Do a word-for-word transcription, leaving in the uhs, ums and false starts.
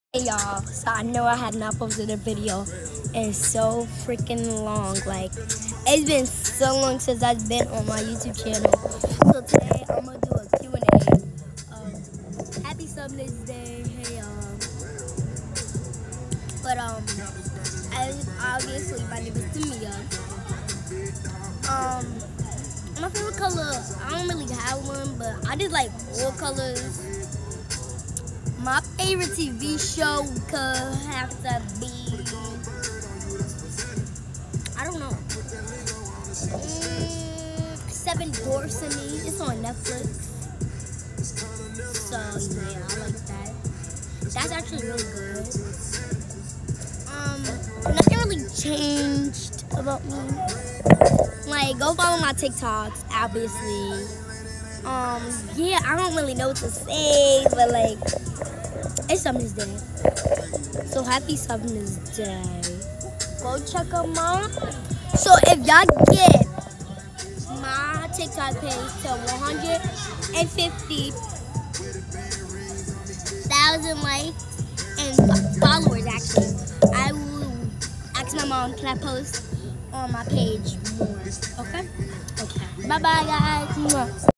Hey y'all, so I know I had not posted a video in so freaking long. Like, it's been so long since I've been on my YouTube channel. So today I'm gonna do a Q and A. Um, happy Subness Day, hey y'all. But um, I, obviously my name is Tamia. Um, my favorite color, I don't really have one, but I just like all colors. My favorite T V show could have to be, I don't know, mm, Seven Dwarfs in Me. It's on Netflix. So yeah, I like that. That's actually really good. Um, nothing really changed about me. Like, go follow my TikToks, obviously. Um, yeah, I don't really know what to say, but like, it's Subness Day. So happy Subness Day. Go check them out. So if y'all get my TikTok page to one hundred fifty thousand likes and followers, actually, I will ask my mom, can I post on my page more? Okay? Okay. Bye-bye, guys.